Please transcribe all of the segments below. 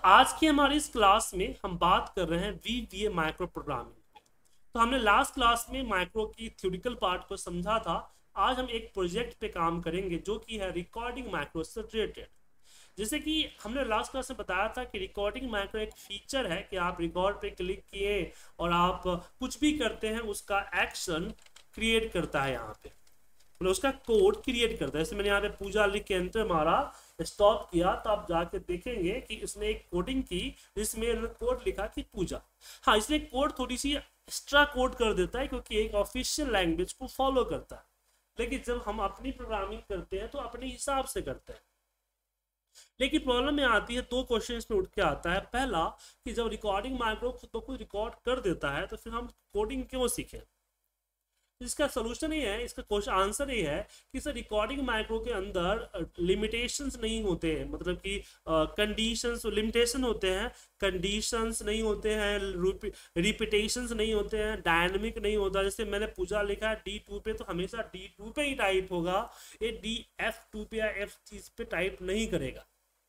आज की हमारी इस क्लास में हम बात कर रहे हैं VBA माइक्रो प्रोग्रामिंग। तो हमने लास्ट क्लास में माइक्रो की थ्योरिटिकल पार्ट को समझा था। आज हम एक प्रोजेक्ट पे काम करेंगे जो कि है रिकॉर्डिंग माइक्रो से रिलेटेड। जैसे कि हमने लास्ट क्लास में बताया था कि रिकॉर्डिंग माइक्रो एक फीचर है कि आप रिकॉर्ड पे क्लिक किए और आप कुछ भी करते हैं उसका एक्शन क्रिएट करता है। यहाँ पे मतलब उसका कोड क्रिएट करता है। जैसे मैंने यहाँ पे पूजा लिख के एंटर मारा, स्टॉप किया, तो आप जाके देखेंगे कि इसने एक कोडिंग की जिसमें कोड लिखा कि पूजा। हाँ, इसने कोड थोड़ी सी एक्स्ट्रा कोड कर देता है क्योंकि एक ऑफिशियल लैंग्वेज को फॉलो करता है। लेकिन जब हम अपनी प्रोग्रामिंग करते हैं तो अपने हिसाब से करते हैं। लेकिन प्रॉब्लम में आती है, दो क्वेश्चन में उठ के आता है। पहला कि जब रिकॉर्डिंग माइक्रो खुद ब खुद रिकॉर्ड कर देता है तो फिर हम कोडिंग क्यों सीखें। इसका सोल्यूशन ये है, इसका क्वेश्चन आंसर ये है कि सर रिकॉर्डिंग माइक्रो के अंदर लिमिटेशंस नहीं होते हैं, मतलब कि कंडीशंस लिमिटेशन होते हैं, कंडीशंस नहीं होते हैं, रिपीटेशंस नहीं होते हैं, डायनेमिक नहीं होता। जैसे मैंने पूजा लिखा है D2 पे तो हमेशा D2 पे ही टाइप होगा, ये F2 पे या F चीज पे टाइप नहीं करेगा,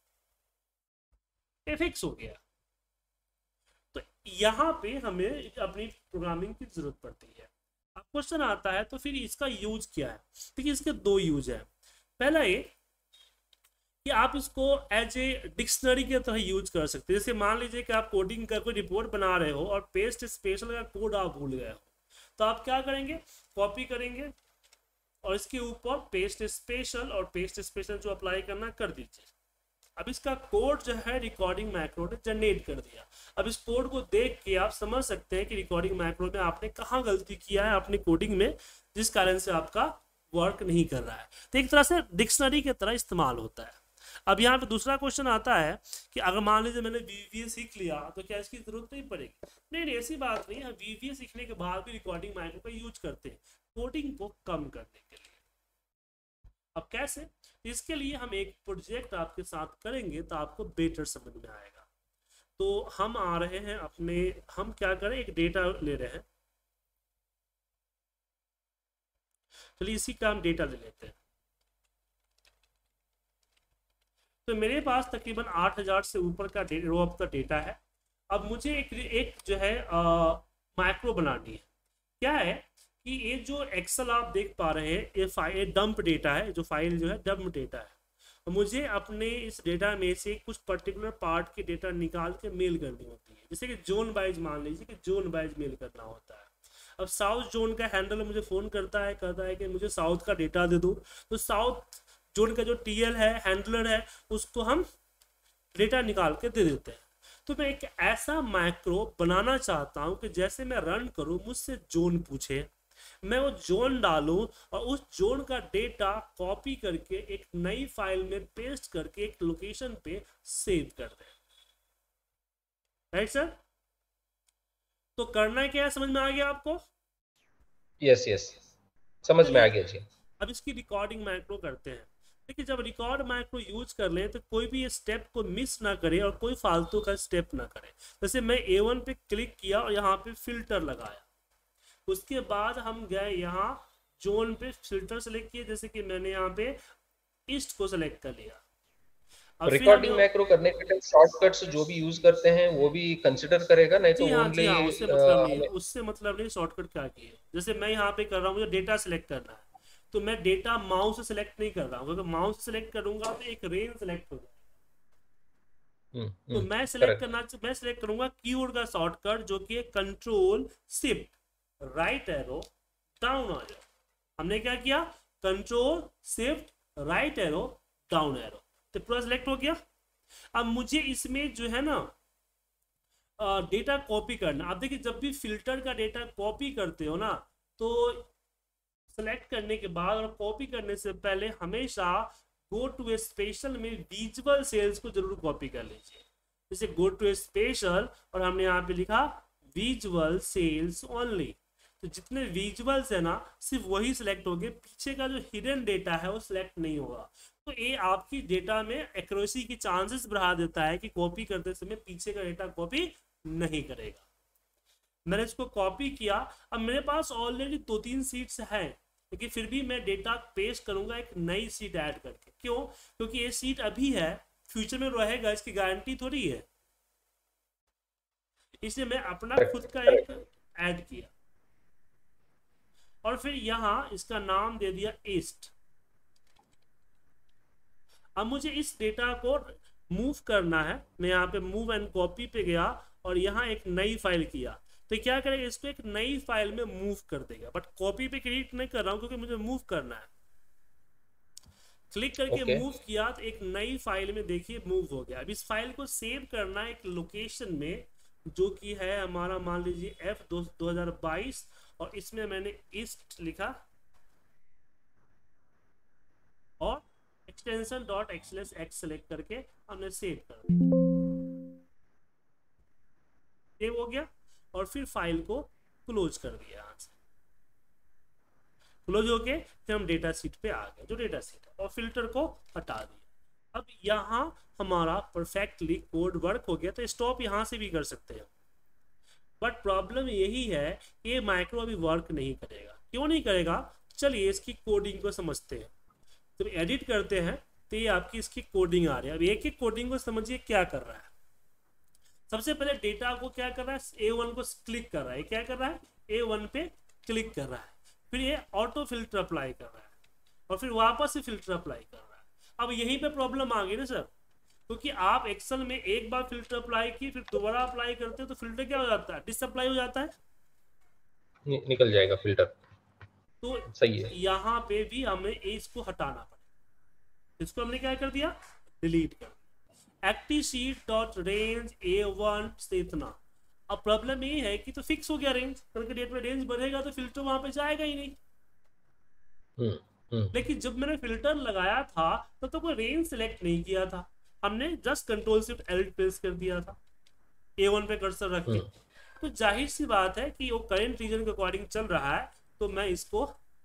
ये फिक्स हो गया। तो यहाँ पे हमें अपनी प्रोग्रामिंग की जरूरत पड़ती है। अब क्वेश्चन आता है तो फिर इसका यूज क्या है। देखिए इसके दो यूज है। पहला ये कि आप इसको एज ए डिक्शनरी के तरह यूज कर सकते हैं। जैसे मान लीजिए कि आप कोडिंग का कोई रिपोर्ट बना रहे हो और पेस्ट स्पेशल का कोड आप भूल गए हो, तो आप क्या करेंगे, कॉपी करेंगे और इसके ऊपर पेस्ट स्पेशल और पेस्ट स्पेशल जो अप्लाई करना कर दीजिए। अब इसका कोड जो है रिकॉर्डिंग मैक्रो ने जनरेट कर दिया। अब इस कोड को देख के आप समझ सकते हैं कि रिकॉर्डिंग मैक्रो में आपने कहाँ गलती किया है अपनी कोडिंग में, जिस कारण से आपका वर्क नहीं कर रहा है। तो एक तरह से डिक्शनरी की तरह इस्तेमाल होता है। अब यहाँ पे दूसरा क्वेश्चन आता है कि अगर मान लीजिए मैंने VBA सीख लिया तो क्या इसकी जरूरत नहीं पड़ेगी। नहीं, ऐसी बात नहीं है। VBA सीखने के बाद भी रिकॉर्डिंग मैक्रो का यूज करते हैं कोडिंग को कम करने के लिए। अब कैसे, इसके लिए हम एक प्रोजेक्ट आपके साथ करेंगे तो आपको बेटर समझ में आएगा। तो हम आ रहे हैं अपने, हम क्या करें, एक डेटा ले रहे हैं। चलिए इसी का हम डेटा ले लेते हैं। तो मेरे पास तकरीबन 8000 से ऊपर का रो ऑफ का डेटा है। अब मुझे एक जो है माइक्रो बनानी है। क्या है कि ये जो एक्सेल आप देख पा रहे हैं, ये फाइल डंप डेटा है, जो फाइल जो है डंप डेटा है। मुझे अपने इस डेटा में से कुछ पर्टिकुलर पार्ट के डेटा निकाल के मेल करनी होती है। जैसे कि जोन वाइज, मान लीजिए कि जोन वाइज मेल करना होता है। अब साउथ जोन का हैंडल मुझे फोन करता है, कहता है कि मुझे साउथ का डेटा दे दो। तो साउथ जोन का जो TL है, हैंडलर है, उसको हम डेटा निकाल के दे देते हैं। तो मैं एक ऐसा माइक्रो बनाना चाहता हूं कि जैसे मैं रन करूं मुझसे जोन पूछे, मैं वो जोन डालूं और उस जोन का डेटा कॉपी करके एक नई फाइल में पेस्ट करके एक लोकेशन पे सेव कर दें। Right sir? तो करना क्या है, समझ में आ गया आपको? यस यस, समझ में आ गया जी। अब इसकी रिकॉर्डिंग माइक्रो करते हैं। देखिए जब रिकॉर्ड माइक्रो यूज कर लें तो कोई भी स्टेप को मिस ना करे और कोई फालतू का स्टेप ना करे। जैसे मैं A1 पे क्लिक किया और यहाँ पे फिल्टर लगाया, उसके बाद हम गए यहाँ जोन पे फिल्टर सेलेक्ट किए। जैसे कि मैंने यहाँ पे ईस्ट को सेलेक्ट कर लिया। अब फिर रिकॉर्डिंग हम, मैक्रो करने के टाइम शॉर्टकट्स जो भी यूज करते हैं वो भी कंसिडर करेगा, नहीं तो जी ओनली हाँ, उससे मतलब नहीं है, हमें। उससे मतलब नहीं शॉर्टकट क्या किए। जैसे मैं यहाँ पे कर रहा हूँ, मुझे डेटा सेलेक्ट करना है, तो मैं डेटा माउस से सेलेक्ट नहीं कर रहा हूँ, क्योंकि माउस से सेलेक्ट करूंगा तो एक रेंज सेलेक्ट हो जाएगा। तो मैं करेक्ट। मैं सेलेक्ट करूंगा कीबोर्ड का शॉर्टकट जो कि control shift right arrow down arrow. हमने क्या किया, control shift right arrow down arrow, तो पूरा सेलेक्ट हो गया। अब मुझे इसमें जो है ना डेटा कॉपी करना। आप देखिए जब भी फिल्टर का डेटा कॉपी करते हो ना, तो सेलेक्ट करने के बाद और कॉपी करने से पहले हमेशा गो टू स्पेशल में विजुअल सेल्स को जरूर कॉपी कर लीजिए। जैसे गो टू स्पेशल और हमने यहाँ पे लिखा विजुअल सेल्स ओनली, तो जितने विजुअल्स है ना सिर्फ वही सिलेक्ट होंगे, पीछे का जो हिडन डेटा है वो सिलेक्ट नहीं होगा। तो ये आपकी डेटा में एक्यूरेसी की चांसेस बढ़ा देता है कि कॉपी करते समय पीछे का डेटा कॉपी नहीं करेगा। मैंने इसको कॉपी किया। अब मेरे पास ऑलरेडी 2-3 सीट्स हैं, लेकिन फिर भी मैं डेटा पेस्ट करूंगा एक नई सीट ऐड करके। क्यों? क्योंकि ये सीट अभी है, फ्यूचर में रहेगा, इसकी गारंटी थोड़ी है। इसलिए मैं अपना खुद करेक्ट का एक ऐड किया और फिर यहाँ इसका नाम दे दिया ईस्ट। अब मुझे इस डेटा को मूव करना है, मैं यहाँ पे मूव एंड कॉपी पे गया और यहाँ एक नई फाइल किया, तो क्या करेगा, इसको एक नई फाइल में मूव कर देगा, बट कॉपी पे क्लिक नहीं कर रहा हूँ क्योंकि मुझे मूव करना है। क्लिक करके ओके मूव किया तो एक नई फाइल में देखिए मूव हो गया। अब इस फाइल को सेव करना है एक लोकेशन में जो कि है हमारा, मान लीजिए F2022 और इसमें मैंने ईस्ट लिखा और एक्सटेंशन .xlsx सेलेक्ट करके हमने सेव कर दिया, सेव हो गया और फिर फाइल को क्लोज कर दिया। यहाँ से क्लोज होके फिर हम डेटा सीट पे आ गए, जो डेटा सीट है, और फिल्टर को हटा दिया। अब यहाँ हमारा परफेक्टली कोड वर्क हो गया, तो स्टॉप यहाँ से भी कर सकते हैं, बट प्रॉब्लम यही है कि ये माइक्रो अभी वर्क नहीं करेगा। क्यों नहीं करेगा, चलिए इसकी कोडिंग को समझते हैं। जब एडिट करते हैं तो ये आपकी इसकी कोडिंग आ रही है। अब एक एक कोडिंग को समझिए क्या कर रहा है। सबसे पहले डेटा को क्या कर रहा है, A1 को क्लिक कर रहा है, क्या कर रहा है, A1 पे क्लिक कर रहा है, फिर ये ऑटो फिल्टर अप्लाई कर रहा है और फिर वापस से फिल्टर अप्लाई कर रहा है। अब यहीं पे प्रॉब्लम आ गई ना सर, क्योंकि आप एक्सेल में एक बार फिल्टर अप्लाई की फिर दोबारा अप्लाई करते हैं तो फिल्टर क्या हो जाता है, डिसअप्लाई हो जाता है, निकल जाएगा फिल्टर। तो सही है, यहाँ पे भी हमें इसको हटाना पड़ेगा। इसको हमने क्या कर दिया, डिलीट कर दिया। Active sheet dot range A1 से इतना। अब प्रॉब्लम ये है कि तो फिक्स हो गया रेंज, कल के डेट में रेंज बढ़ेगा तो फिल्टर वहां पे जाएगा ही नहीं। लेकिन जब मैंने फिल्टर लगाया था तो कोई रेंज सिलेक्ट नहीं किया था, हमने just control shift L press कर दिया था A1 पे कर्सर रख के। तो जाहिर सी बात है कि वो करंट रीजन के अकॉर्डिंग चल रहा है, तो मैं इसको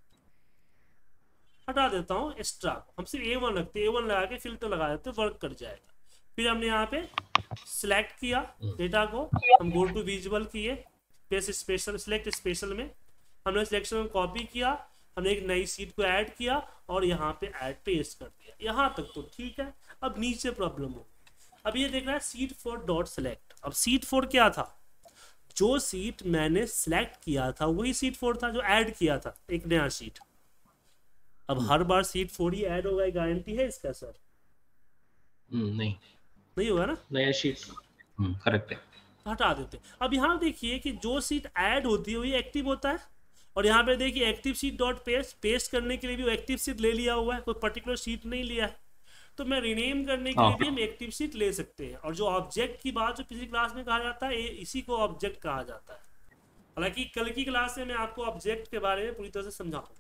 हटा देता हूँ एक्स्ट्रा, हम सिर्फ A1 रखते, A1 लगा के फिल्टर लगा देते, वर्क कर जाएगा। फिर हमने यहाँ पे सिलेक्ट किया डेटा को, हम गो टू विजुअल किए, पेस्ट स्पेशल, सिलेक्ट स्पेशल में हमने सिलेक्शन में कॉपी किया, हमने एक नई सीट को ऐड किया और यहाँ पे ऐड पेस्ट कर दिया। यहाँ तक तो ठीक है। अब नीचे प्रॉब्लम हो, अब ये देख रहा है सीट 4 डॉट सेलेक्ट। अब सीट 4 क्या था, जो सीट मैंने सेलेक्ट किया था वही सीट 4 था जो ऐड किया था, एक नया सीट। अब हर बार सीट 4 ही ऐड होगा, गारंटी है इसका सर? नहीं होगा ना, नया शीट करेक्ट है, हटा देते। अब यहाँ देखिए कि जो सीट ऐड होती है वही एक्टिव होता है, और यहाँ पे देखिए एक्टिव सीट डॉट पेस्ट करने के लिए भी वो एक्टिव सीट ले लिया हुआ है, कोई पर्टिकुलर सीट नहीं लिया है। तो मैं रिनेम करने के लिए भी हम एक्टिव सीट ले सकते हैं। और जो ऑब्जेक्ट की बात जो पिछली क्लास में कहा जाता है, इसी को ऑब्जेक्ट कहा जाता है। हालांकि कल की क्लास में मैं आपको ऑब्जेक्ट के बारे में पूरी तरह से समझाऊंगा।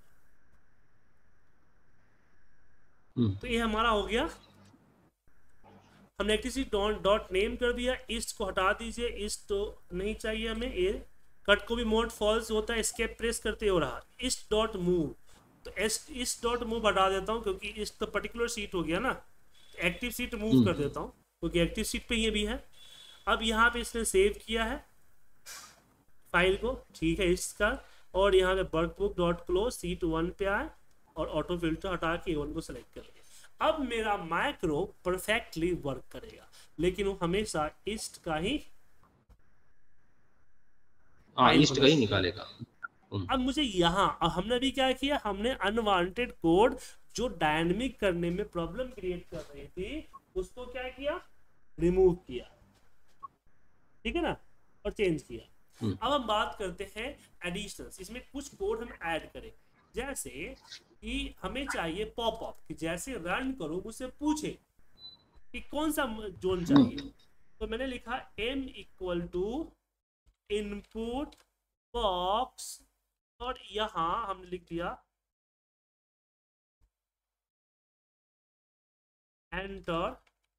तो ये हमारा हो गया, हमने एक्टिव सीट डॉट नेम कर दिया। ईस्ट को हटा दीजिए, ईस्ट तो नहीं चाहिए हमें। ये कट को भी मोड फॉल्स होता है, एस्केप प्रेस करते हो रहा। ईस्ट डॉट मूव, तो ईस्ट डॉट मूव हटा देता हूँ क्योंकि ईस्ट तो पर्टिकुलर सीट हो गया ना। एक्टिव सीट मूव कर देता हूँ क्योंकि एक्टिव सीट पे ये भी है। अब यहाँ पे इसने सेव किया है फाइल को, ठीक है इसका, और यहाँ पे वर्कबुक डॉट क्लोज सीट 1 पे आए और ऑटो फिल्टर हटा के A1 को सेलेक्ट कर लिया। अब मेरा माइक्रो परफेक्टली वर्क करेगा, लेकिन वो हमेशा ईस्ट का ही निकालेगा। अब मुझे यहाँ, हमने भी क्या किया, हमने अनवांटेड कोड जो डायनेमिक करने में प्रॉब्लम क्रिएट कर रही थी उसको क्या किया, रिमूव किया, ठीक है ना, और चेंज किया। अब हम बात करते हैं एडिशंस। इसमें कुछ कोड हम ऐड करें, जैसे कि हमें चाहिए पॉपअप कि जैसे रन करो मुझसे पूछे कि कौन सा जोन चाहिए। तो मैंने लिखा m equal to input box और यहां हमने लिख दिया एंटर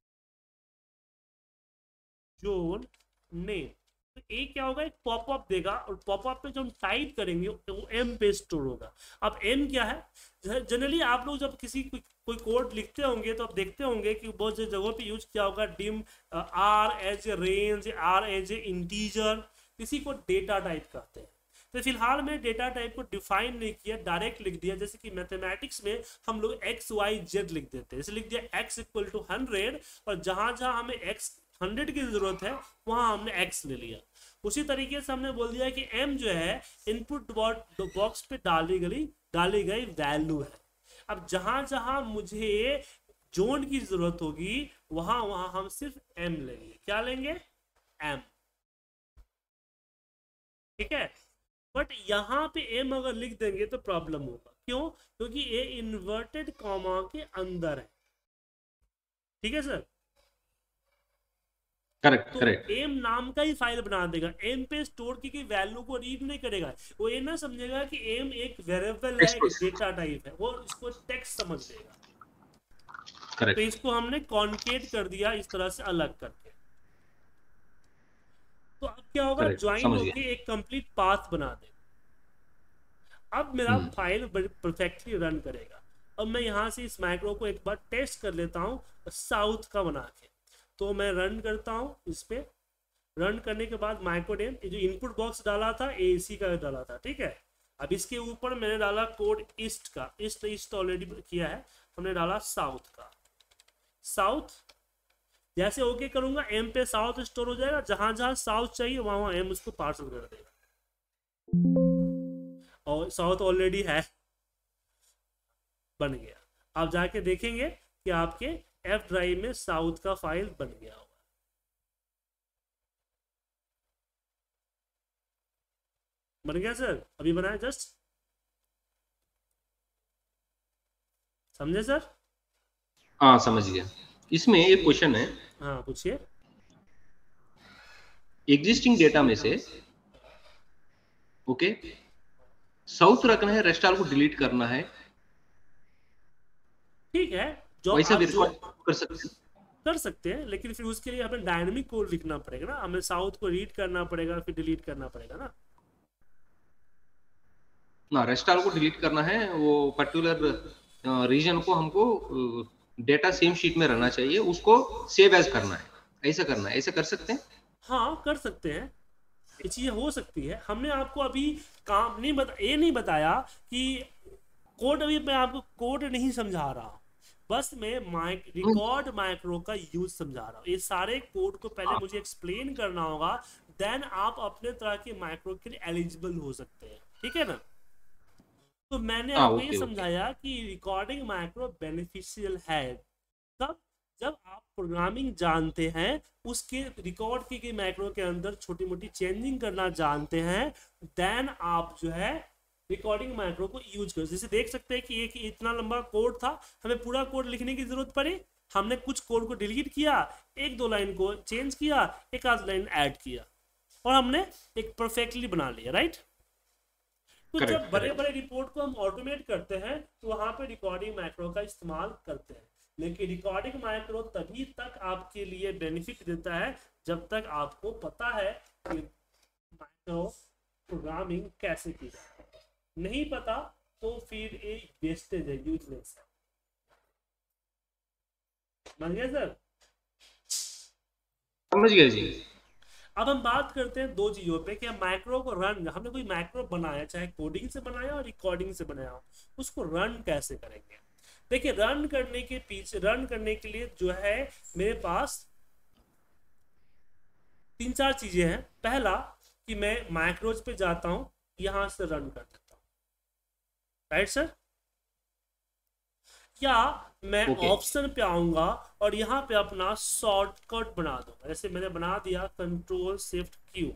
जोन नेम। तो एक क्या होगा, एक पॉपअप देगा और पॉपअप पे जो हम टाइप करेंगे वो एम पे स्टोर होगा। अब एम क्या है, जनरली आप लोग जब किसी कोई कोड लिखते होंगे तो आप देखते होंगे कि बहुत से जगहों पे यूज किया होगा dim R as a range, R as a integer, किसी को डेटा टाइप कहते हैं। तो फिलहाल में डेटा टाइप को डिफाइन नहीं किया, डायरेक्ट लिख दिया। जैसे कि मैथमेटिक्स में हम लोग x y z लिख देते हैं, जैसे लिख दिया x इक्वल टू 100 और जहां जहां हमें x 100 की जरूरत है वहां हमने x ले लिया। उसी तरीके से हमने बोल दिया कि m जो है इनपुट बॉक्स पे डाली गई वैल्यू है। अब जहां जहां मुझे जोन की जरूरत होगी वहां वहां हम सिर्फ m लेंगे। क्या लेंगे? m। ठीक है। बट यहाँ पे m अगर लिख देंगे तो प्रॉब्लम होगा। क्यों? क्योंकि ये इन्वर्टेड कॉमा के अंदर है। ठीक है सर। करेक्ट तो करेक्ट। एम नाम का ही फाइल बना देगा, एम पे स्टोर की वैल्यू को रीड नहीं करेगा। वो ये ना समझेगा कि एम एक वेरिएबल है, एक डेटा टाइप है, वो इसको टेक्स्ट समझ लेगा। तो करेक्ट इसको हमने कॉन्केट कर दिया इस तरह से अलग करके। तो अब क्या होगा, करेक्ट, ज्वाइन समझ होके गया। एक कंप्लीट पाथ बना दे। अब मेरा हम्म। फाइल परफेक्टली रन करेगा। अब मैं यहाँ से इस माइक्रो को एक बार टेस्ट कर लेता हूँ साउथ का बना के। तो मैं रन करता हूँ इस पे। रन करने के बाद माइक्रोडेम जो इनपुट बॉक्स डाला था एसी का डाला था। ठीक है। अब इसके ऊपर मैंने डाला कोड ईस्ट का, ईस्ट ऑलरेडी किया है, हमने डाला साउथ का। साउथ जैसे ओके करूंगा एम पे साउथ स्टोर हो जाएगा, जहां जहां साउथ चाहिए वहां वहां एम उसको पार्सल कर देगा। और साउथ ऑलरेडी है, बन गया। आप जाके देखेंगे कि आपके एफ ड्राइव में साउथ का फाइल बन गया होगा। बन गया सर, अभी बनाया जस्ट। समझे सर? हाँ समझ गया। इसमें एक क्वेश्चन है, हाँ पूछिए। एग्जिस्टिंग डेटा में से ओके साउथ रखना है, रेस्टाल को डिलीट करना है, ठीक है, जो वैसा आप भी जो कर सकते हैं कर सकते हैं, लेकिन फिर उसके लिए हमें डायनेमिक कोड लिखना पड़ेगा ना, हमें साउथ को रीड करना पड़ेगा फिर डिलीट करना पड़ेगा ना। ना। रेस्टाल को डिलीट करना है, वो पर्टिकुलर रीजन को हमको डेटा सेम शीट में रहना चाहिए, उसको सेव एज करना है, ऐसा करना है, ऐसा कर सकते हैं। हाँ कर सकते हैं, ये चीज़ हो सकती है। हमने आपको अभी काम नहीं ये नहीं बताया कि कोड, अभी मैं आपको कोड नहीं समझा रहा हूँ, बस मैं रिकॉर्ड माइक्रो का यूज समझा रहा हूँ। ये सारे कोड को पहले मुझे एक्सप्लेन करना होगा, देन आप अपने तरह के माइक्रो के लिए एलिजिबल हो सकते हैं। ठीक है ना? तो मैंने हाँ आपको ये ओके ओके। समझाया कि रिकॉर्डिंग माइक्रो बेनिफिशियल है तब जब आप प्रोग्रामिंग जानते हैं, उसके रिकॉर्ड की गई माइक्रो के अंदर छोटी मोटी चेंजिंग करना जानते हैं, देन आप जो है रिकॉर्डिंग माइक्रो को यूज कर। जैसे देख सकते हैं कि एक इतना लंबा कोड था, हमें पूरा कोड लिखने की जरूरत पड़ी, हमने कुछ कोड को डिलीट किया, एक दो लाइन को चेंज किया, एक आध लाइन ऐड किया, और हमने एक परफेक्टली बना लिया। राइट? तो जब करेक्ट बड़े करेक्ट। बड़े रिपोर्ट को हम ऑटोमेट करते हैं तो वहां पे रिकॉर्डिंग माइक्रो का इस्तेमाल करते हैं। लेकिन रिकॉर्डिंग माइक्रो तभी तक आपके लिए बेनिफिट देता है जब तक आपको पता है कि माइक्रो प्रोग्रामिंग कैसे की जाए। नहीं पता तो फिर ये वेस्टेज है, यूजलेस है। बन गया सर? समझ गया जी। अब हम बात करते हैं दो चीजों पे कि हम माइक्रो को रन, हमने कोई माइक्रो बनाया, चाहे कोडिंग से बनाया और रिकॉर्डिंग से बनाया हो, उसको रन कैसे करेंगे। देखिए, रन करने के लिए जो है मेरे पास तीन चार चीजें हैं। पहला कि मैं माइक्रोज पे जाता हूं, यहां से रन कर देता हूं। Right sir? या मैं ओके ऑप्शन पे आऊंगा और यहाँ पे अपना शॉर्टकट बना दूंगा। जैसे मैंने बना दिया control shift Q.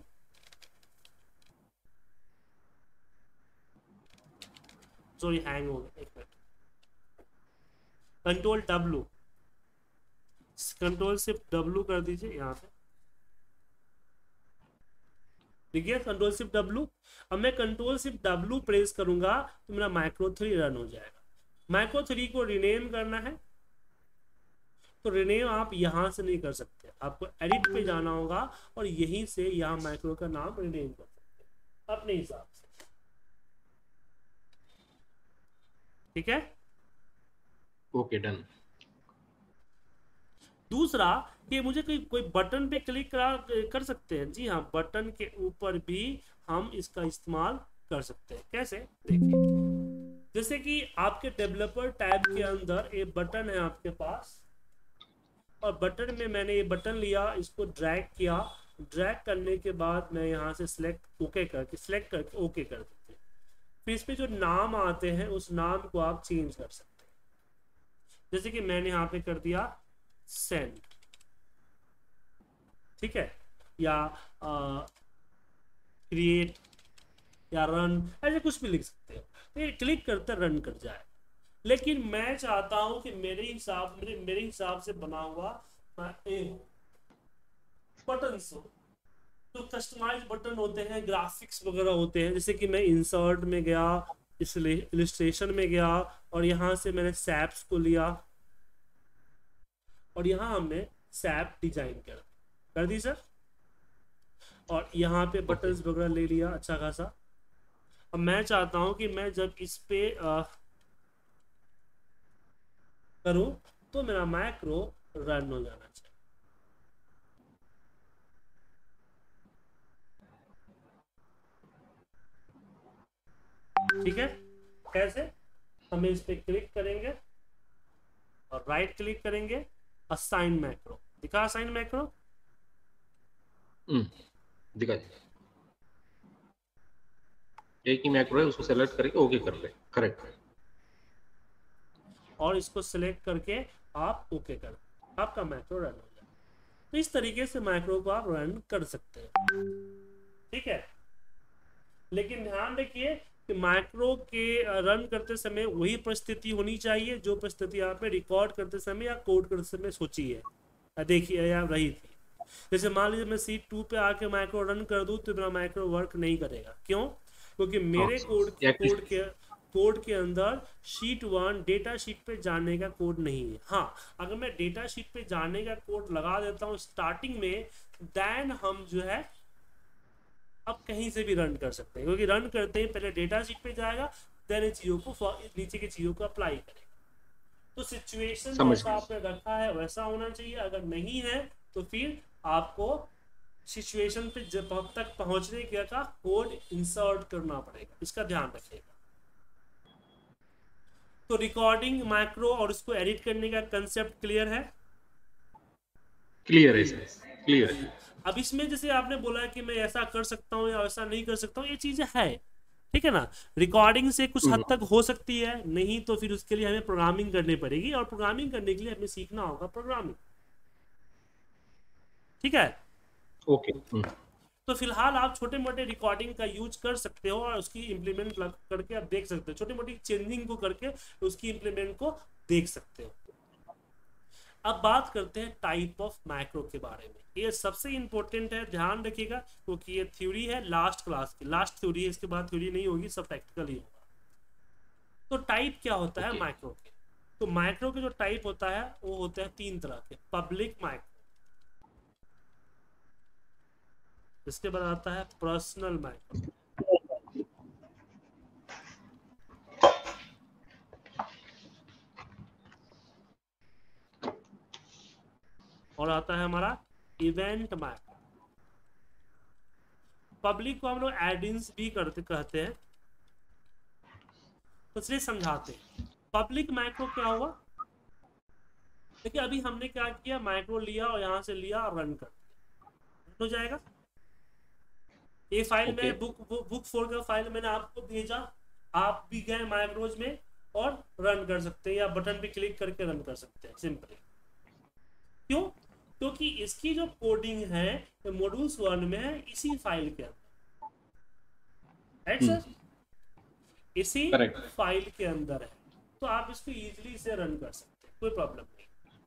Sorry hang हो गया, एक minute. Control W, control shift W कर दीजिए यहाँ पे। देखिए कंट्रोल शिफ्ट डब्लू। अब मैं कंट्रोल शिफ्ट डब्लू प्रेस करूंगा तो मेरा माइक्रो 3 रन हो जाएगा। माइक्रो 3 को रिनेम करना है तो रिनेम आप यहां से नहीं कर सकते, आपको एडिट पे जाना होगा और यहीं से यहाँ माइक्रो का नाम रिनेम कर सकते हैं अपने हिसाब से। ठीक है? Okay done. दूसरा कि मुझे कोई बटन पे क्लिक कर सकते हैं। जी हाँ, बटन के ऊपर भी हम इसका इस्तेमाल कर सकते हैं। कैसे? देखिए, जैसे कि आपके डेवलपर टैब के अंदर एक बटन है आपके पास, और बटन में मैंने ये बटन लिया, इसको ड्रैग किया, ड्रैग करने के बाद मैं यहाँ से सिलेक्ट करके ओके कर देते हैं। फिर इस पे जो नाम आते हैं उस नाम को आप चेंज कर सकते हैं, जैसे कि मैंने यहाँ पे कर दिया सेंड, ठीक है, या क्रिएट या रन, ऐसे कुछ भी लिख सकते हो। तो ये क्लिक करते रन कर जाए। लेकिन मैं चाहता हूं कि मेरे हिसाब से बना हुआ बटन हो, तो कस्टमाइज बटन होते हैं, ग्राफिक्स वगैरह होते हैं, जैसे कि मैं इंसर्ट में गया, इसलिए इलिस्ट्रेशन में गया और यहाँ से मैंने सैप्स को लिया और यहाँ हमने सैप डिजाइन कर दी सर, और यहाँ पे बटन्स वगैरह ले लिया अच्छा खासा। अब मैं चाहता हूं कि मैं जब इस पे करूं तो मेरा मैक्रो रन हो जाना चाहिए। ठीक है, कैसे? हम इस पे क्लिक करेंगे और राइट क्लिक करेंगे, असाइन मैक्रो, दिखा असाइन मैक्रो, दिखा एक ही मैक्रो है, उसको सेलेक्ट करके ओके कर ले, करेक्ट, और इसको सिलेक्ट करके आप ओके कर, आपका मैक्रो रन हो जाए। तो इस तरीके से मैक्रो को आप रन कर सकते हैं, ठीक है। लेकिन ध्यान रखिए कि मैक्रो के रन करते समय वही परिस्थिति होनी चाहिए जो परिस्थिति आपने रिकॉर्ड करते समय या कोड करते समय सोची है, देखिए या रही थी। जैसे मान लीजिए मैं सीट 2 पे आके मैक्रो रन कर दूं तो मेरा मैक्रो वर्क नहीं करेगा। क्यों? क्योंकि मेरे कोड के अंदर शीट 1 डेटा शीट पे जाने का कोड नहीं है। हाँ, अगर मैं डेटा शीट पे जाने का कोड लगा देता हूँ स्टार्टिंग में, देन हम जो है अब कहीं से भी रन कर सकते हैं, क्योंकि रन करते ही पहले डेटा शीट पे जाएगा, देन इन चीजों को नीचे की चीजों को अप्लाई करेगा। तो सिचुएशन जैसा आपने रखा है वैसा होना चाहिए। अगर नहीं है तो फिर आपको सिचुएशन पे जब तक पहुंचने के का कोड इंसर्ट करना पड़ेगा, इसका ध्यान रखिएगा। तो रिकॉर्डिंग मैक्रो और उसको एडिट करने का कंसेप्ट क्लियर है? क्लियर है सर, क्लियर है। अब इसमें जैसे आपने बोला कि मैं ऐसा कर सकता हूँ या ऐसा नहीं कर सकता हूँ, ये चीजें है, ठीक है ना। रिकॉर्डिंग से कुछ हद तक हो सकती है, नहीं तो फिर उसके लिए हमें प्रोग्रामिंग करनी पड़ेगी, और प्रोग्रामिंग करने के लिए हमें सीखना होगा प्रोग्रामिंग, ठीक है। ओके। तो फिलहाल आप छोटे मोटे रिकॉर्डिंग का यूज कर सकते हो और उसकी इम्प्लीमेंट करके आप देख सकते हो, छोटी मोटी चेंजिंग को करके उसकी इम्प्लीमेंट को देख सकते हो। अब बात करते हैं टाइप ऑफ मैक्रो के बारे में। ये सबसे इंपॉर्टेंट है, ध्यान रखिएगा, क्योंकि ये थ्योरी है लास्ट क्लास की, लास्ट थ्योरी है, इसके बाद थ्योरी नहीं होगी, सब प्रैक्टिकल ही होगा। तो टाइप क्या होता है मैक्रो के? तो मैक्रो के जो टाइप होता है वो होता है 3 तरह के। पब्लिक मैक्रो, इसके बाद आता है पर्सनल मैक्रो, और आता है हमारा इवेंट मैक्रो। पब्लिक को हम लोग एडिंस भी कहते हैं। तो चलिए समझाते हैं पब्लिक मैक्रो क्या हुआ। देखिए अभी हमने क्या किया, मैक्रो लिया और यहां से लिया और रन कर दिया, हो जाएगा। ये फाइल में बुक 4 का फाइल मैंने आपको भेजा, आप भी गए मैक्रोज में और रन कर सकते हैं, या बटन पे क्लिक करके रन कर सकते हैं सिंपली। क्यों? क्योंकि इसकी जो कोडिंग है मॉड्यूल्स 1 में है, इसी फाइल के अंदर, राइट सर, इसी फाइल के अंदर है, तो आप इसको इजीली से रन कर सकते हैं, कोई प्रॉब्लम नहीं।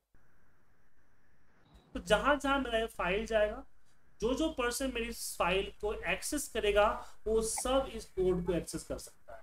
तो जहां जहां मेरा फाइल जाएगा, जो जो पर्सन मेरी इस फाइल को एक्सेस करेगा वो सब इस कोड को एक्सेस कर सकता है,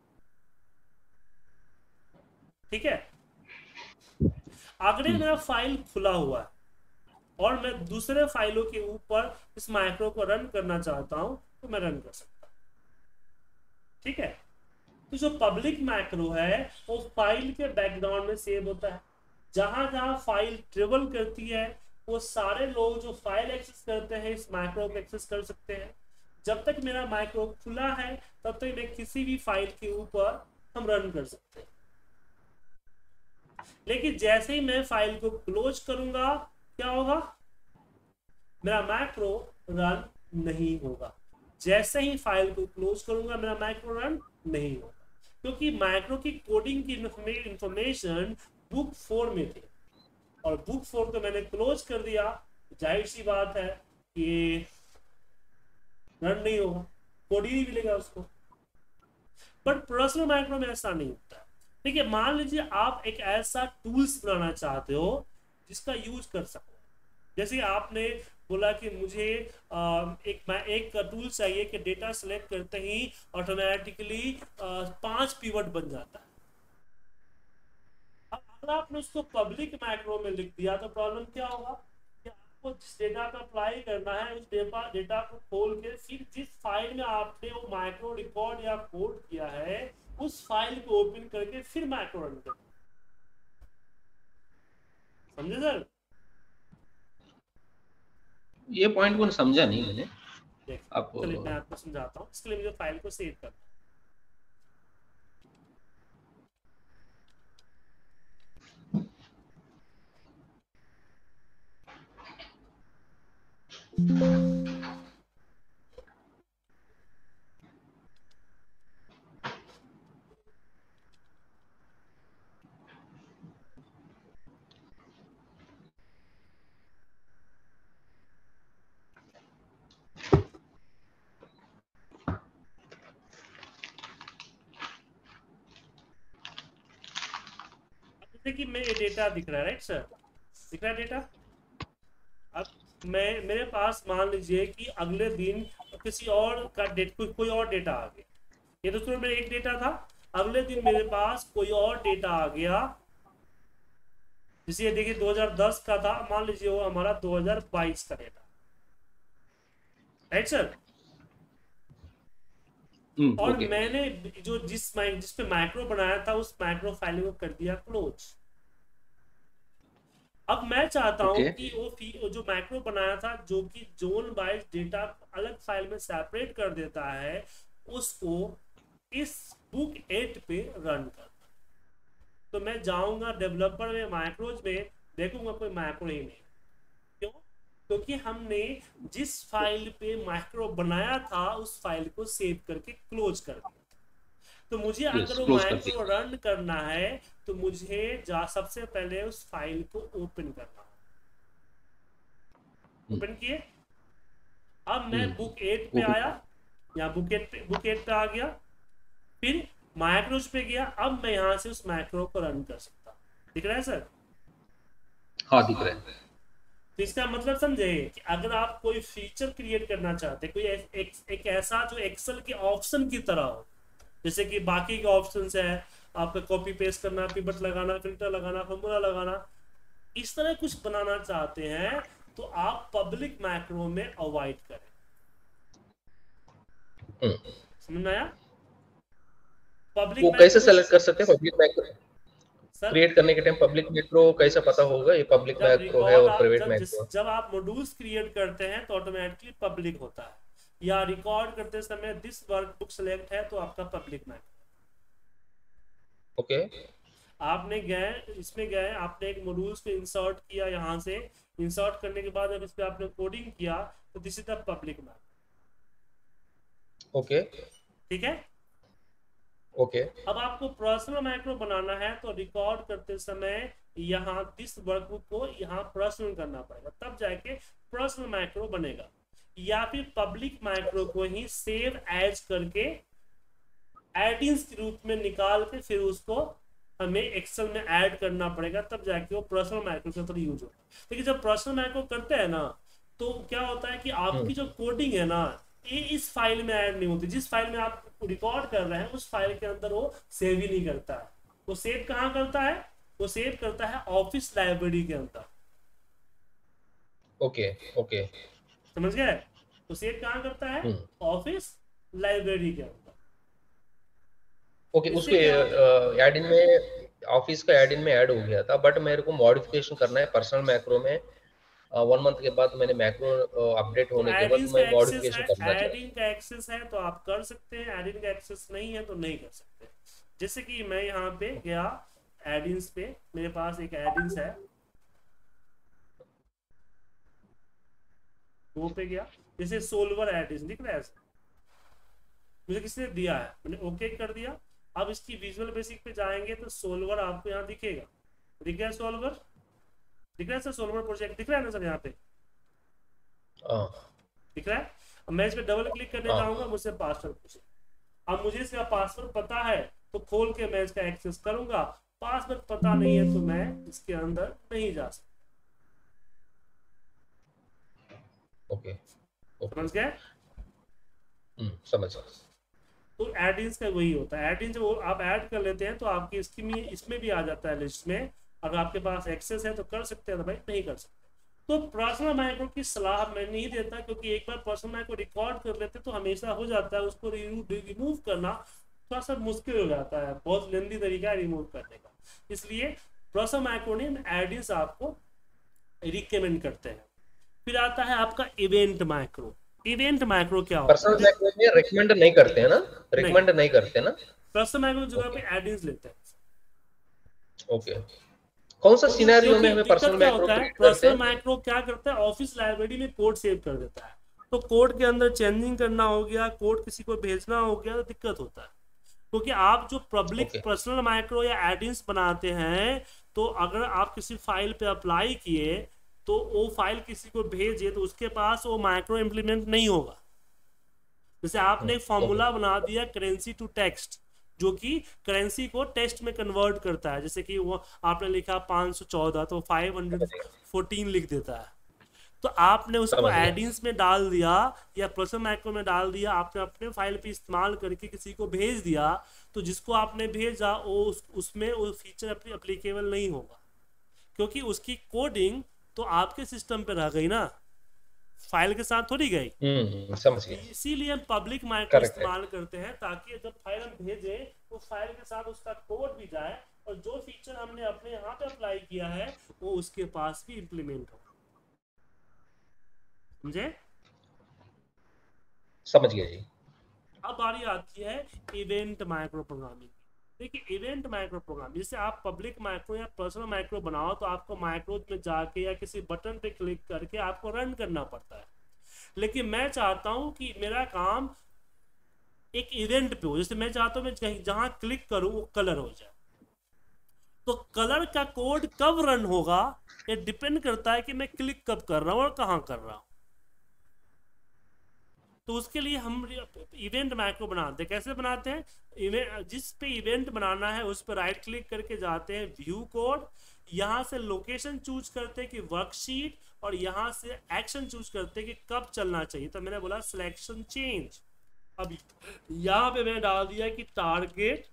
ठीक है। अगर मेरा फाइल खुला हुआ है और मैं दूसरे फाइलों के ऊपर इस मैक्रो को रन करना चाहता हूं तो मैं रन कर सकता हूं, ठीक है। तो जो पब्लिक मैक्रो है वो फाइल के बैकग्राउंड में सेव होता है, जहां जहां फाइल ट्रेवल करती है वो सारे लोग जो फाइल एक्सेस करते हैं इस मैक्रो को एक्सेस कर सकते हैं। जब तक मेरा मैक्रो खुला है तब तक मैं किसी भी फाइल के ऊपर हम रन कर सकते हैं, लेकिन जैसे ही मैं फाइल को क्लोज करूंगा क्या होगा, मेरा मैक्रो रन नहीं होगा। जैसे ही फाइल को क्लोज करूंगा मेरा मैक्रो रन नहीं होगा, क्योंकि मैक्रो की कोडिंग की इंफॉर्मेशन बुक 4 में थी और बुक 4 को मैंने क्लोज कर दिया, जाहिर सी बात है कि रन नहीं होगा, कोड ही नहीं मिलेगा उसको। बट पर्सनल मैक्रो में ऐसा नहीं होता है। ठीक है, मान लीजिए आप एक ऐसा टूल्स बनाना चाहते हो जिसका यूज कर सको, जैसे आपने बोला कि मुझे एक टूल चाहिए कि डेटा सेलेक्ट करते ही ऑटोमेटिकली 5 पिवट बन जाता है। अब अगर आपने उसको पब्लिक मैक्रो में लिख दिया तो प्रॉब्लम क्या होगा कि आपको जिस डेटा को अप्लाई करना है उस डेटा को खोल के फिर जिस फाइल में आपने वो माइक्रो रिकॉर्ड या कोड किया है उस फाइल को ओपन करके फिर मैक्रो रन करना। समझे सर? ये पॉइंट को समझा नहीं मैंने। आप चलिए मैं आपको समझाता हूँ। इसके लिए मुझे फाइल को सेव करना जैसे कि मैं ये डेटा दिख रहा है, राइट सर, दिख रहा है डेटा। अब मैं मेरे पास मान लीजिए कि अगले दिन किसी और का कोई और डेटा आ गया। ये तो सिर्फ मेरा एक डेटा था, अगले दिन मेरे पास कोई और डेटा आ गया। जैसे ये देखिए 2010 का था, मान लीजिए वो हमारा 2022 का डेटा, राइट सर। और ओके मैंने जो जिस पे माइक्रो बनाया था उस माइक्रो फाइल को कर दिया क्लोज। अब मैं चाहता हूं ओके कि वो जो मैक्रो बनाया था जो कि जोन वाइज डेटा अलग फाइल में सेपरेट कर देता है, उसको इस बुक 8 पे रन करना। तो मैं जाऊंगा डेवलपर में, माइक्रोज में, देखूंगा कोई मैक्रो ही नहीं। क्यों? क्योंकि हमने जिस फाइल पे मैक्रो बनाया था उस फाइल को सेव करके क्लोज कर दिया। तो मुझे यस अगर वो क्लोज कर मैक्रो दिया। रन करना है तो मुझे सबसे पहले उस फाइल को ओपन करना है। ओपन किए, अब मैं बुक 8 पे ओपन। आया, या बुक 8 पे आ गया, फिर मैक्रोज पे गया। अब मैं यहां से उस मैक्रो को रन कर सकता। दिख रहा है सर? हाँ दिख रहा है। तो इसका मतलब समझे कि अगर आप कोई फीचर क्रिएट करना चाहते हैं, कोई एक ऐसा जो एक्सेल के ऑप्शन की तरह हो, जैसे कि बाकी के ऑप्शन है आपका कॉपी पेस्ट करना, पिवट लगाना, फिल्टर लगाना, फॉर्मूला लगाना, इस तरह कुछ बनाना चाहते हैं तो आप पब्लिक मैक्रो में अवॉइड करें। समझ में आया? पब्लिक वो कैसे मैक्रो सेलेक्ट कर सकते हैं पब्लिक मैक्रो सर, क्रिएट करने के टाइम? पब्लिक मैक्रो कैसा पता होगा ये पब्लिक जब मैक्रो है रिकॉर्ड और प्राइवेट मैक्रो है? जब आप मॉड्यूल्स क्रिएट करते हैं तो ऑटोमेटिकली पब्लिक होता है, या रिकॉर्ड करते समय दिस वर्कबुक सेलेक्ट है तो आपका पब्लिक मैक्रो। ओके आपने गए इसमें गए, आपने एक मॉड्यूल्स को इंसर्ट किया, यहाँ से इंसर्ट करने के बाद जब इस पे आपने कोडिंग किया तो this is the public macro. Okay ठीक है। ओके अब आपको पर्सनल मैक्रो बनाना है तो रिकॉर्ड करते समय यहाँ दिस वर्कबुक को यहाँ पर्सनल करना पड़ेगा, तब जाके पर्सनल मैक्रो बनेगा। या फिर पब्लिक मैक्रो को ही सेव एज करके एडिंग्स के रूप में निकाल के फिर उसको हमें एक्सेल में ऐड करना पड़ेगा, तब जाके वो पर्सनल मैक्रो के अंदर यूज होगा। लेकिन जब पर्सनल मैक्रो करते हैं ना तो क्या होता है कि आपकी जो कोडिंग है ना ये इस फाइल में ऐड नहीं होती। जिस फाइल में आप रिकॉर्ड कर रहे हैं उस फाइल के अंदर वो सेव ही नहीं करता है। वो सेव कहाँ करता है? वो सेव करता है ऑफिस लाइब्रेरी के अंदर। ओके ओके समझ गए? तो सेव कहाँ करता है? ऑफिस लाइब्रेरी के अंदर। ओके इससे उसके क्या होता है? एड इन में ऑफिस का एड इन में ऐड हो गया था, बट मेरे को मॉडिफिकेशन करना है पर्सनल मैक्रो में। 1 मंथ के बाद मैंने मैक्रो अपडेट तो होने के बाद एडिंग का मैं एक्सेस है, मॉडिफिकेशन करना चाहता एडिंग का एक्सेस है तो आप कर सकते हैं, एडिंग का एक्सेस नहीं है तो नहीं कर सकते। जैसे कि मैं यहाँ पे गया एडिंस पे, मेरे पास एक एडिंस है, वो पे गया, जैसे सोल्वर एडिंस दिख रहा है, मुझे किसी ने दिया है, मैंने ओके कर दिया। अब इसकी विजुअल बेसिक पे जाएंगे तो सोल्वर आपको यहाँ दिखेगा, दिख गया सोल्वर, दिख रहा है सर, सोल्वर प्रोजेक्ट दिख रहा है ना सर यहाँ पे, दिख रहा है। अब मैं इस पे डबल क्लिक करने जाऊंगा, मुझसे पासवर्ड पूछे, अब मुझे इसका पासवर्ड पता है तो खोल के मैं इसका एक्सेस करूंगा, पासवर्ड पता नहीं है तो मैं इसके अंदर नहीं जा सकता। ओके समझ गए? समझ। तो एडिंस का वही होता है, एडिंस वो आप ऐड कर लेते हैं तो आपकी इसमें भी आ जाता है लिस्ट में, अगर आपके पास एक्सेस है तो कर सकते हैं, तो भाई नहीं कर सकते। तो पर्सनल माइक्रो की सलाह मैं नहीं देता, क्योंकि एक बार पर्सनल माइक्रो रिकॉर्ड कर लेते तो हमेशा हो जाता है, उसको रिमूव करना थोड़ा सा मुश्किल हो जाता है, बहुत लेंदी तरीका है रिमूव करने का, इसलिए पर्सनल माइक्रो ने एडिंस आपको रिकमेंड करते हैं। फिर आता है आपका इवेंट माइक्रो। इवेंट माइक्रो क्या होता है? पर्सनल माइक्रो में रिकमेंड नहीं करते हैं ना, रिकमेंड नहीं करते ना, पर्सनल माइक्रो जगह पे एडिंस लेते हैं। ओके, कौन सा सिनेरियो में हमें पर्सनल क्या माइक्रो होता है, पर्सनल माइक्रो क्या करता है, ऑफिस लाइब्रेरी में कोड सेव कर देता है, तो कोड के अंदर चेंजिंग करना हो गया, कोड किसी को भेजना हो गया तो दिक्कत होता है, क्योंकि आप जो पब्लिक पर्सनल माइक्रो या एडिंस बनाते हैं, तो अगर आप किसी फाइल पे अप्लाई किए तो वो फाइल किसी को भेजे तो उसके पास वो माइक्रो इम्प्लीमेंट नहीं होगा। जैसे आपने एक फॉर्मूला बना दिया करेंसी टू टेक्स्ट, जो कि करेंसी को टेक्स्ट में कन्वर्ट करता है, जैसे कि वो आपने लिखा 514 तो 514 लिख देता है, तो आपने उसको एडिंस में डाल दिया या पर्सनल माइक्रो में डाल दिया, आपने अपने फाइल पे इस्तेमाल करके किसी को भेज दिया, तो जिसको आपने भेजा वो उसमें वो फीचर एप्लीकेबल नहीं होगा, क्योंकि उसकी कोडिंग तो आपके सिस्टम पे रह गई ना, फाइल के साथ थोड़ी गई। समझ गए। इसीलिए हम पब्लिक माइक्रो इस्तेमाल करते हैं, ताकि जब फाइल हम भेजें तो फाइल के साथ उसका कोड भी जाए, और जो फीचर हमने अपने यहाँ पे अप्लाई किया है वो उसके पास भी इम्प्लीमेंट हो। समझे? समझ गया जी। अब बारी आती है इवेंट माइक्रो प्रोग्रामिंग। देखिए इवेंट माइक्रो प्रोग्रामिंग, जैसे आप पब्लिक माइक्रो या पर्सनल माइक्रो बनाओ तो आपको माइक्रो में जाके या किसी बटन पे क्लिक करके आपको रन करना पड़ता है, लेकिन मैं चाहता हूं कि मेरा काम एक इवेंट पे हो, जैसे मैं चाहता हूं मैं कहीं जहां क्लिक करूं वो कलर हो जाए, तो कलर का कोड कब रन होगा ये डिपेंड करता है कि मैं क्लिक कब कर रहा हूं और कहां कर रहा हूं। तो उसके लिए हम इवेंट माइक्रो बनाते हैं। कैसे बनाते हैं? जिस पे इवेंट बनाना है उस पर राइट क्लिक करके जाते हैं व्यू कोड, यहाँ से लोकेशन चूज करते हैं कि वर्कशीट, और यहाँ से एक्शन चूज करते हैं कि कब चलना चाहिए, तो मैंने बोला सिलेक्शन चेंज। अब यहाँ पे मैंने डाल दिया कि target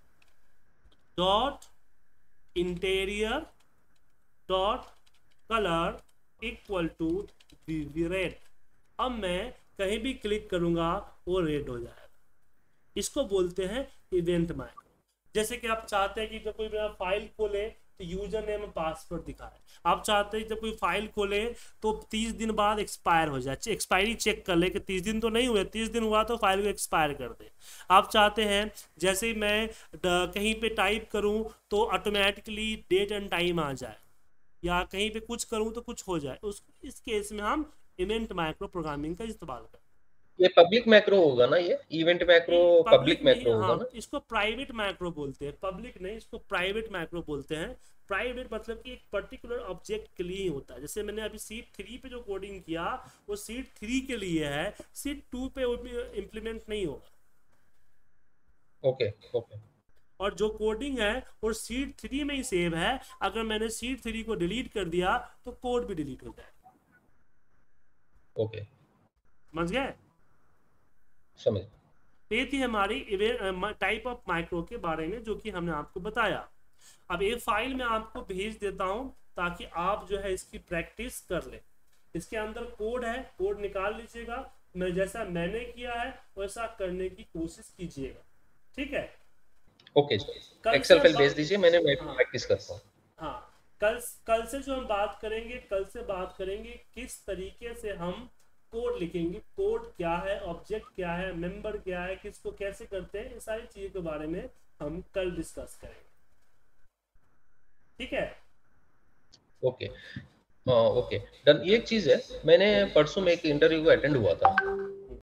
dot interior dot colour equal to red. अब मैं कहीं भी क्लिक करूंगा वो रेड हो जाएगा, इसको बोलते हैं इवेंट माइक्रो। जैसे कि आप चाहते हैं कि जब कोई मेरा फाइल खोले तो यूजर नेम पासवर्ड दिखाए, आप चाहते हैं जब कोई फाइल खोले तो 30 दिन बाद एक्सपायर हो जाए, एक्सपायरी चेक कर ले कि 30 दिन तो नहीं हुए, 30 दिन हुआ तो फाइल को एक्सपायर कर दे। आप चाहते हैं जैसे ही मैं कहीं पे टाइप करूं तो ऑटोमेटिकली डेट एंड टाइम आ जाए, या कहीं पे कुछ करूं तो कुछ हो जाए, इस केस में हम इवेंट माइक्रो प्रोग्रामिंग का इस्तेमाल करते हैं। ये पब्लिक मैक्रो होगा ना, ये इवेंट मैक्रो पब्लिक मैक्रो होगा ना? इसको प्राइवेट मैक्रो बोलते हैं, पब्लिक नहीं, इसको प्राइवेट मैक्रो बोलते हैं। प्राइवेट मतलब कि एक पर्टिकुलर ऑब्जेक्ट के लिए ही होता है। जैसे मैंने अभी सीट 3 पे जो कोडिंग किया वो सीट 3 के लिए है, सीट 2 पे इम्प्लीमेंट नहीं होगा। Okay okay. और जो कोडिंग है वो सीट 3 में ही सेव है, अगर मैंने सीट 3 को डिलीट कर दिया तो कोड भी डिलीट हो जाएगा। ओके, समझ गए? समझ। ये थी हमारी टाइप ऑफ माइक्रो के बारे में जो कि हमने आपको बताया। अब ये फाइल मैं आपको भेज देता हूं ताकि आप जो है इसकी प्रैक्टिस कर ले। इसके अंदर कोड है, कोड निकाल लीजिएगा, मैं जैसा मैंने किया है वैसा करने की कोशिश कीजिएगा, ठीक है? ओके, एक्सेल फाइल भेज दीजिए, मैं प्रैक्टिस करता हूँ। हाँ, कल से जो हम बात करेंगे, कल से बात करेंगे किस तरीके से हम कोड लिखेंगे, कोड क्या है, ऑब्जेक्ट क्या है, मेंबर क्या है, किसको कैसे करते हैं, ये सारी चीजों के बारे में हम कल डिस्कस करेंगे। ठीक है। Okay, okay done. ये एक चीज है, मैंने परसों में एक इंटरव्यू को अटेंड हुआ था,